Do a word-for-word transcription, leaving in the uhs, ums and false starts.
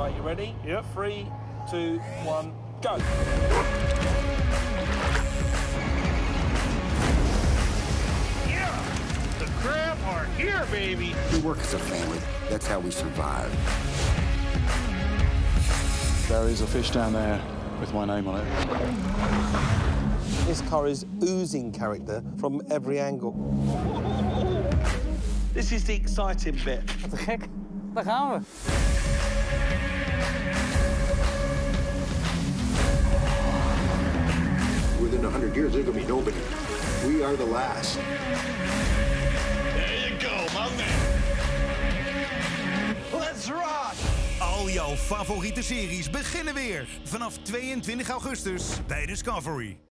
Right, you ready? Yep. Three, two, one, go. Yeah! The crab are here, baby! We work as a family. That's how we survive. There is a fish down there with my name on it. This car is oozing character from every angle. This is the exciting bit. Wat te gek. Daar gaan we. Within a hundred years, there's gonna be nobody. We are the last. There you go, my man! Let's rock! Al jouw favoriete series beginnen weer vanaf tweeëntwintig augustus bij Discovery.